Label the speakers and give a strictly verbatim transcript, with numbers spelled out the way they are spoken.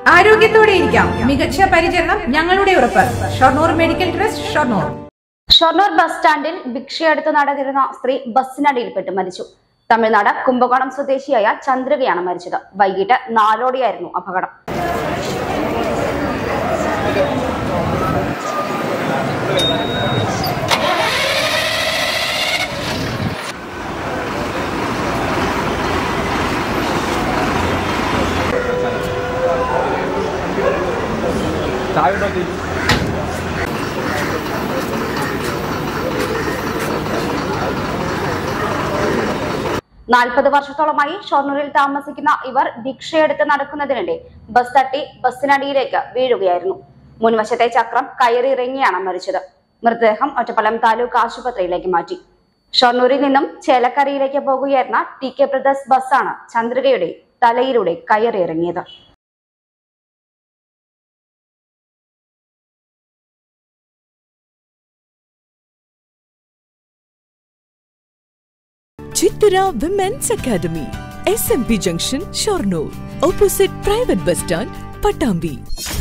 Speaker 1: ആരോഗ്യത്തോടെ ഇരിക്കാം. മികച്ച പരിചരണം ഞങ്ങളുടെ ഉറപ്പ്. Shoranur medical trust, Shoranur.
Speaker 2: Shoranur bus സ്റ്റാൻഡിൽ ഭിക്ഷയെടുത്ത് നടന്നിരുന്ന സ്ത്രീ ബസ്സിനടിയിൽപ്പെട്ട് മരിച്ചു. തമിഴ്നാട് കുംഭകോണം സ്വദേശിയായ ചന്ദ്രികയാണ് മരിച്ചത്. വൈകിട്ട് നാലോടെയായിരുന്നു അപകടം. നാൽപ്പത് വർഷത്തോളമായി ഷൊർണൂരിൽ താമസിക്കുന്ന ഇവർ ഭിക്ഷയെടുത്ത് നടക്കുന്നതിനിടെ ബസ് തട്ടി ബസ്സിനടിയിലേക്ക് വീഴുകയായിരുന്നു. മുൻവശത്തെ ചക്രം കയറിയിറങ്ങിയാണ് മരിച്ചത്. മൃതദേഹം ഒറ്റപ്പാലം താലൂക്ക് ആശുപത്രിയിലേക്ക് മാറ്റി. ഷൊർണൂരിൽ നിന്നും ചേലക്കരയിലേക്ക് പോകുകയായിരുന്ന ടി കെ ബ്രദേഴ്സ് ബസ്സാണ് ചന്ദ്രികയുടെ തലയിലൂടെ കയറിയിറങ്ങിയത്.
Speaker 3: Chittura Women's Academy, S M P Junction, Shornur, opposite Private Bus Stand, Pattambi.